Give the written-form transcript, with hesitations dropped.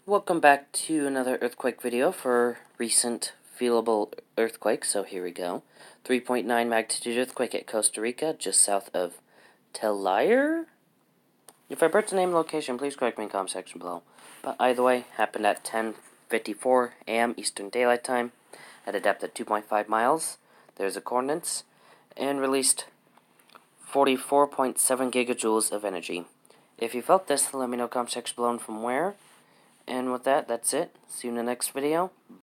Welcome back to another earthquake video for recent feelable earthquake. So here we go. 3.9 magnitude earthquake at Costa Rica, just south of Telire. If I put the name and location, please correct me in the comment section below. But either way, happened at 10:54 a.m. Eastern Daylight Time at a depth of 2.5 miles. There's the coordinates, and released 44.7 gigajoules of energy. If you felt this, let me know in the comment section below and from where. And with that, that's it. See you in the next video.